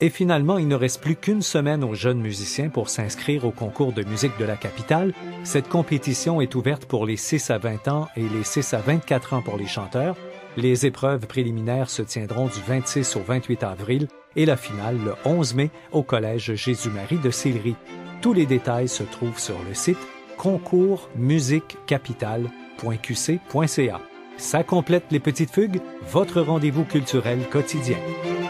Et finalement, il ne reste plus qu'une semaine aux jeunes musiciens pour s'inscrire au concours de musique de la capitale. Cette compétition est ouverte pour les 6 à 20 ans et les 6 à 24 ans pour les chanteurs. Les épreuves préliminaires se tiendront du 26 au 28 avril et la finale le 11 mai au Collège Jésus-Marie de Sillery. Tous les détails se trouvent sur le site concoursmusiquecapitale.qc.ca. Ça complète les petites fugues, votre rendez-vous culturel quotidien.